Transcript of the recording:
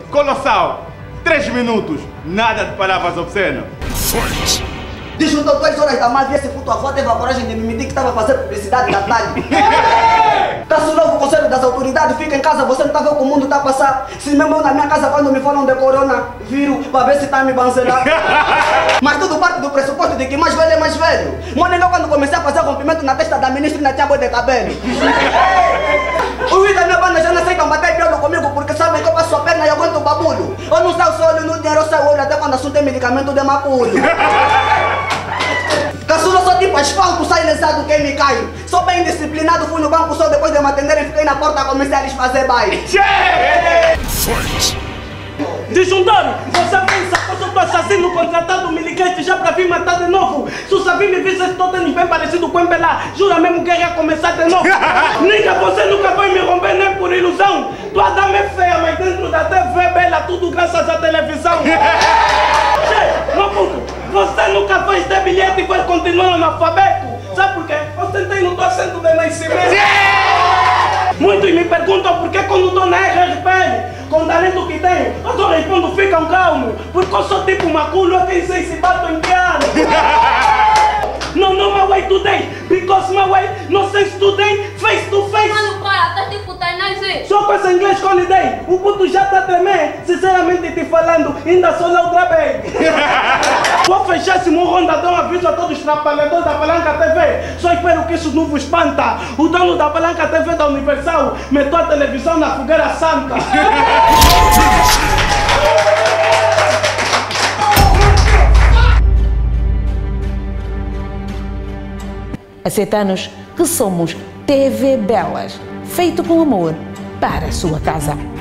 Colossal, 3 minutos, nada de palavras obscenas. Desjuntou 2 horas da manhã, esse puto avó teve a coragem de me mentir que estava a fazer publicidade da tarde. Está-se novo o conselho das autoridades, fica em casa, você não está vendo como o mundo está a passar. Se mesmo eu na minha casa, quando me falam de corona, viro para ver se está a me bancelar. Mas tudo parte do pressuposto de que mais velho é mais velho. Monengão, quando comecei a fazer rompimento na testa da ministra, ainda tinha boi de cabelo. Os da minha banda já não aceitam bater piolo comigo porque sabem que eu passo a perna e aguento o babulho. Eu não saio só olho no dinheiro, eu saio olho até quando assunto é medicamento de maculho. Caçula só tipo asfalto, sai lesado quem me cai. Sou bem disciplinado, fui no banco só depois de me atenderem, fiquei na porta, comecei a lhes fazer baile. Desjuntaram, você pensa que eu sou assassino contratado, me ligaste já pra vir matar de novo. Se o Sabi me visse todo tênis bem parecido com o Embelá, jura mesmo que ia começar de novo. Nigga, você nunca vai me romper nem por ilusão. Tua dama é feia, mas dentro da TV bela, tudo graças à televisão. Meu puto, você nunca fez de bilhete e vai continuar analfabeto. Sabe por quê? Eu sentei no teu assento de nascimento. Muitos me perguntam por que quando estou na RRPL, com o talento que tenho, eu só respondo ficam calmos, porque eu sou tipo maculo, eu quem sei se bato em piano. No, my way today, because my way no sense today, face to face. Mano, para, tá tipo Tainazzi. Só com esse inglês que eu lhe dei, o puto já tá tremendo, sinceramente te falando, ainda sou lá outra vez. Vou fechar esse rondadão, aviso a todos os trabalhadores da Palanca TV, só espero que isso não vos espanta. O dono da Palanca TV da Universal meteu a televisão na fogueira santa. Há 7 anos que somos TV Belas, feito com amor para a sua casa.